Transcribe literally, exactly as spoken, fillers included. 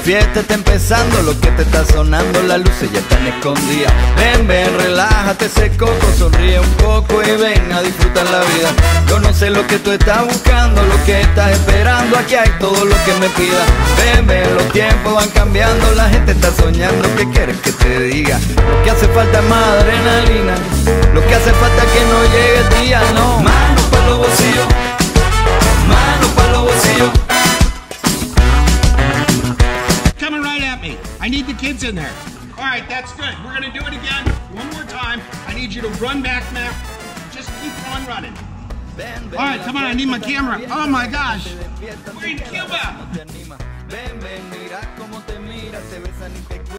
fiesta está empezando, lo que te está sonando, las luces ya están escondidas. Ven, ven, relájate ese coco, sonríe un poco y ven a disfrutar la vida. Yo no sé lo que tú estás buscando, lo que estás esperando, aquí hay todo lo que me pidas. Ven, ven, los tiempos van cambiando, la gente está soñando, ¿qué quieres que te diga? Lo que hace falta es más adrenalina, lo que hace falta es que no llegue el día, no. Manos pa' los bolsillos, manos pa' los bolsillos. Coming right at me. I need the kids in there. All right, that's good. We're gonna do it again. One more time. I need you to run back now. Just keep on running. All right, come on, I need my camera. Oh my gosh. We're in Cuba.